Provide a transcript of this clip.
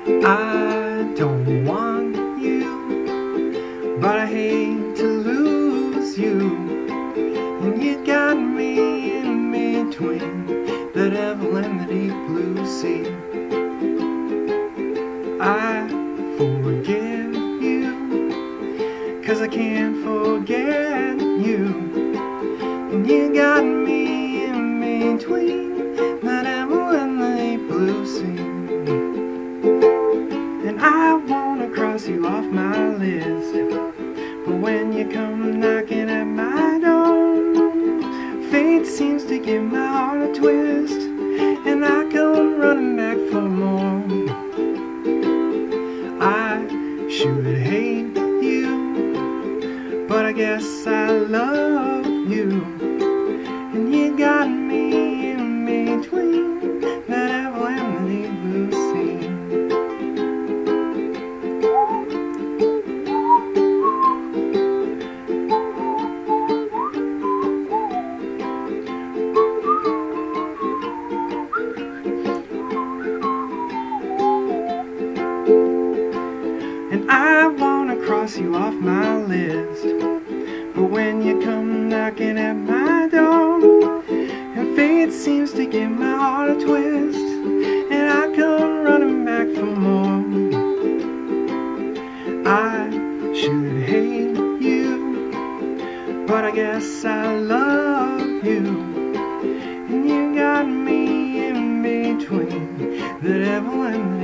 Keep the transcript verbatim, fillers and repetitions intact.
I don't want you, but I hate to lose you. And you got me in between the devil and the deep blue sea. I forgive you, 'cause I can't forget you. And you got me in between the devil and the deep blue sea. And I wanna cross you off my list, but when you come knocking at my door, fate seems to give my heart a twist, and I come running back for more. I should hate you, but I guess I love you. And you got me in between the devil and the deep blue sea. And I wanna cross you off my list, but when you come knocking at my door, and fate seems to give my heart a twist, and I come running back for more. I should hate you, but I guess I love you. And you got me in between the devil and the